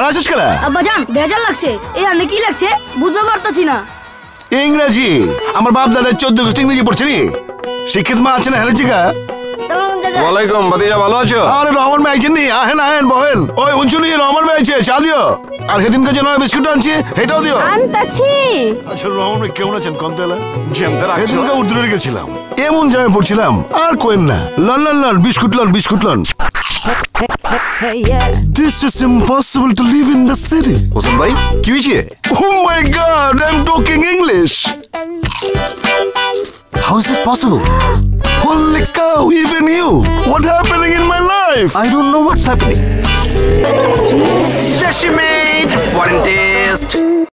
আছিস কেন? আব্বাজান বেজার লাগছে, এই আনে কি লাগছে বুঝতে পারতাছি না। ইংরেজি, আমার বাপ দাদা 14 গোষ্ঠী ইংরেজি পড়ছে নি। শিক্ষিত মা আছে না হেলেচিকা। ওয়ালাইকুম ভাতিজা, ভালো আছো? আরে রহমান ভাই আইছেন নি, আহেন বহেন। ওই উনচুনি রহমান ভাই আইছে, চা দিও। আর সেদিনকে যে নয় বিস্কুট আনছি সেটাও দিও। আনতাছি। আচ্ছা রহমান ভাই কেমন আছেন কন্তেলা? সেদিনকে উর্দুরে গেছিলাম, এমন জায়গায় পড়ছিলাম আর কোয়েন না। লন বিস্কুট লন। This is impossible to live in the city. Hossain ভাই কি হয়েছে? Oh my God, I'm talking English. How is it possible? Holy cow, even you. What happening in my life? I don't know what's happening. Deshi made foreign taste.